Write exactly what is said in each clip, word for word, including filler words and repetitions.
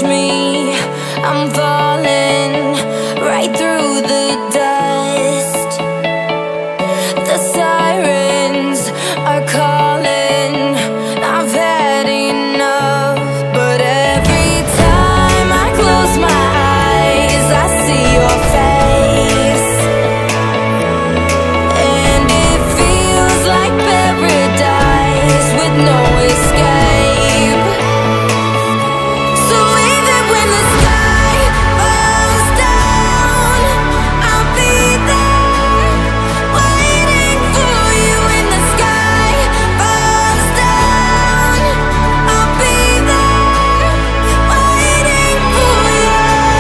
me, I'm falling right through the dust. The sirens are calling, I've had enough. But every time I close my eyes, I see your face, and it feels like paradise with no escape. So even when the sky falls down, I'll be there waiting for you. When the sky falls down, I'll be there waiting for you.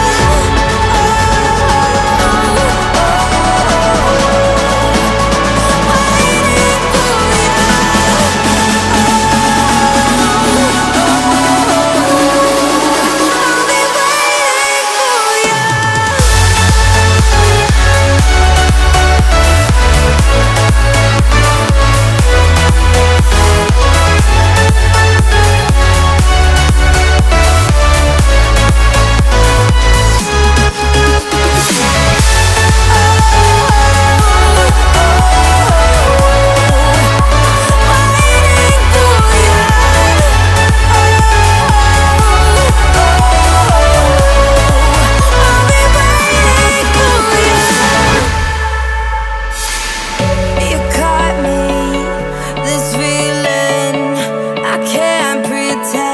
You caught me, this feeling I can't pretend.